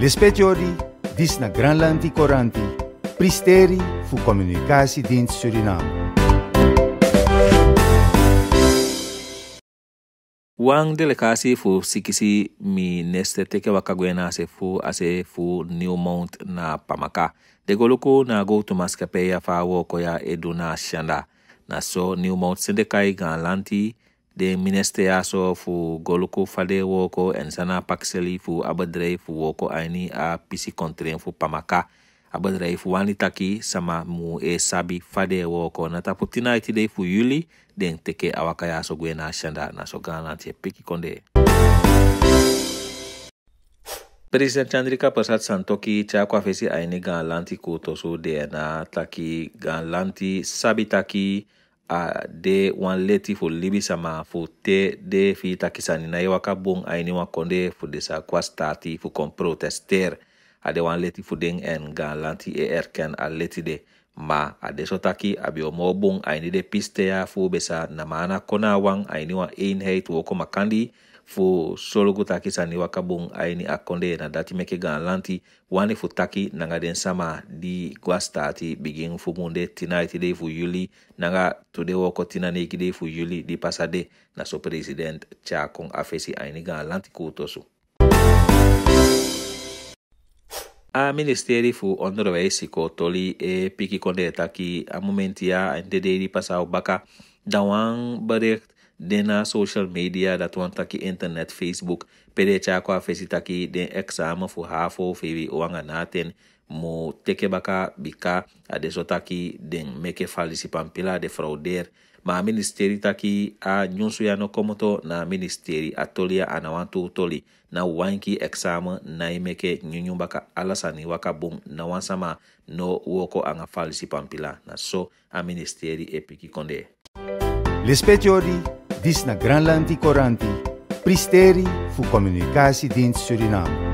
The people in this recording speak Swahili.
L'espetiori dis na Granlandi Coranti, pristeri fu Communicatiedienst Suriname. Wang delegatie fu sikisi mi neste teke wakagwena se fu Newmont na Pamaka. De goluku na go to maskapeya fa woko ya eduna shanda. Na so Newmont sendekai Granlandi de minister so fu goluku fade woko en sana pakseli fu abadrei fu woko aini a pisi kontren fu Pamaka. Abadrei fu wanitaki sama mu sabi fade woko na taputina itide fu Yuli den teke awakaya so gwena shanda na so Granlandi piki konde. President Chandrika Persat Santoki chakwa fesi aini Granlandi kutosu de na taki Granlandi sabitaki a de wan leti fu libi sama fu te de fi takisani na iwaka bung aini wakonde fu desa kwa stati fu kon protester a de wan leti fu ding en Granlandi erken a leti de ma a de sotaki abio mo bung aini de piste ya fu besa na maana kona wang aini wa eenheid woko makandi fu sologu taki sani wakabung aini akonde na dati meke Granlandi wani fu taki nanga den sama di gwastati begin fu munde tina itide fu Yuli nanga tude woko tina nekide fu Yuli di pasade na so president cha kong afesi aini Granlandi kutosu. A ministeri fu onderwijs ko toli piki konde taki a momentia en de di pasau baka dawang bericht dena social media dat want taki internet Facebook pede chakwa fesi taki den examen fu hafo fevi wanga naten mo teke baka bika adeso taki den meke falisi pampila de frauder ma ministeri taki a nyunsu ya no komoto na ministeri atolia anawantu toli na wanki examen na imeke nyunyu baka alasani waka bum na wansama no woko anga falisi pampila na so a ministeri epiki konde. L'espetiori dis na Granlandi Coranti, pristeri fu Communicatiedienst Suriname.